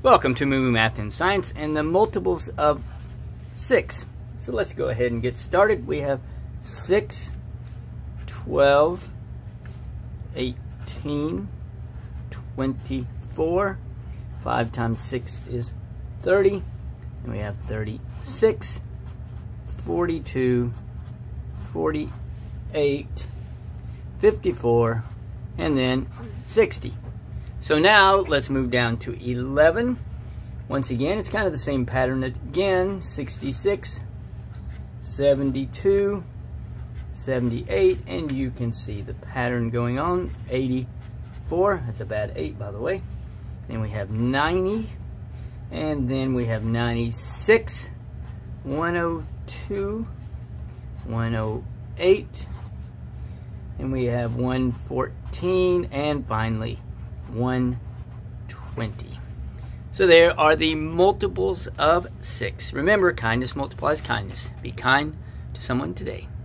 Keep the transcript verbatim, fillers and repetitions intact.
Welcome to MooMooMath and Science and the multiples of six. So let's go ahead and get started. We have six, twelve, eighteen, twenty-four. five times six is thirty. And we have thirty-six, forty-two, forty-eight, fifty-four, and then sixty. So now let's move down to eleven. Once again, it's kind of the same pattern again. sixty-six, seventy-two, seventy-eight, and you can see the pattern going on. eighty-four, that's a bad eight, by the way. Then we have ninety, and then we have ninety-six, one oh two, one oh eight, and we have one fourteen, and finally one twenty. So there are the multiples of six. Remember, kindness multiplies kindness. Be kind to someone today.